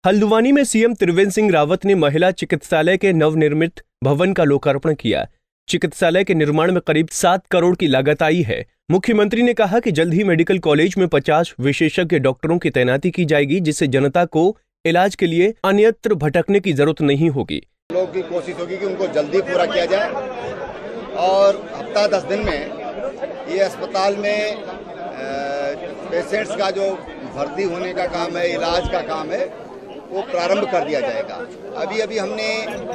हल्द्वानी में सीएम त्रिवेंद्र सिंह रावत ने महिला चिकित्सालय के नवनिर्मित भवन का लोकार्पण किया। चिकित्सालय के निर्माण में करीब 7 करोड़ की लागत आई है। मुख्यमंत्री ने कहा कि जल्द ही मेडिकल कॉलेज में 50 विशेषज्ञ डॉक्टरों की तैनाती की जाएगी, जिससे जनता को इलाज के लिए अन्यत्र भटकने की जरूरत नहीं होगी। लोगों की कोशिश होगी कि उनको जल्दी पूरा किया जाए और हफ्ता 10 दिन में ये अस्पताल में पेशेंट्स का जो भर्ती होने का काम है, इलाज का काम है, वो प्रारंभ कर दिया जाएगा। अभी हमने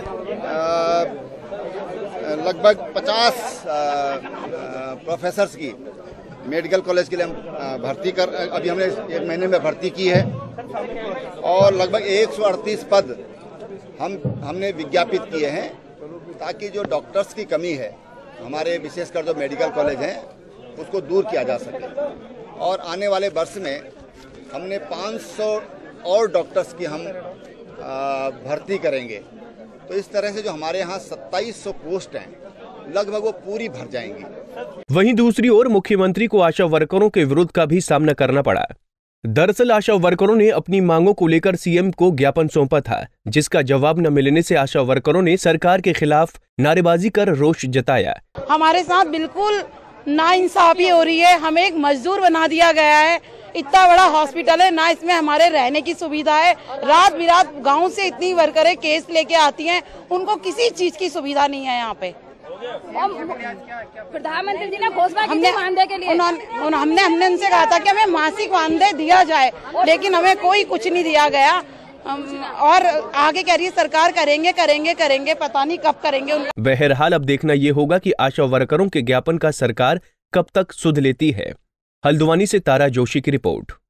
लगभग 50 प्रोफेसर्स की मेडिकल कॉलेज के लिए हम भर्ती कर अभी हमने 1 महीने में भर्ती की है और लगभग 138 पद हमने विज्ञापित किए हैं ताकि जो डॉक्टर्स की कमी है हमारे विशेषकर जो मेडिकल कॉलेज हैं उसको दूर किया जा सके। और आने वाले वर्ष में हमने 500 और डॉक्टर्स की हम भर्ती करेंगे। तो इस तरह से जो हमारे यहाँ 2700 पोस्ट हैं लगभग वो पूरी भर जाएंगी। वहीं दूसरी ओर मुख्यमंत्री को आशा वर्करों के विरोध का भी सामना करना पड़ा। दरअसल आशा वर्करों ने अपनी मांगों को लेकर सीएम को ज्ञापन सौंपा था, जिसका जवाब न मिलने से आशा वर्करों ने सरकार के खिलाफ नारेबाजी कर रोष जताया। हमारे साथ बिल्कुल नाइंसाफी हो रही है। हमें एक मजदूर बना दिया गया है। इतना बड़ा हॉस्पिटल है, ना इसमें हमारे रहने की सुविधा है। रात बिरात गांव से इतनी वर्करें केस लेके आती हैं, उनको किसी चीज की सुविधा नहीं है यहाँ पे। प्रधानमंत्री जी ने घोषणा की थी मानदेय के लिए। हमने उनसे कहा था कि हमें मासिक मानदेय दिया जाए, लेकिन हमें कोई कुछ नहीं दिया गया। और आगे कह रही है सरकार करेंगे, पता नहीं कब करेंगे। बहरहाल अब देखना ये होगा कि आशा वर्करों के ज्ञापन का सरकार कब तक सुध लेती है। हल्द्वानी से तारा जोशी की रिपोर्ट।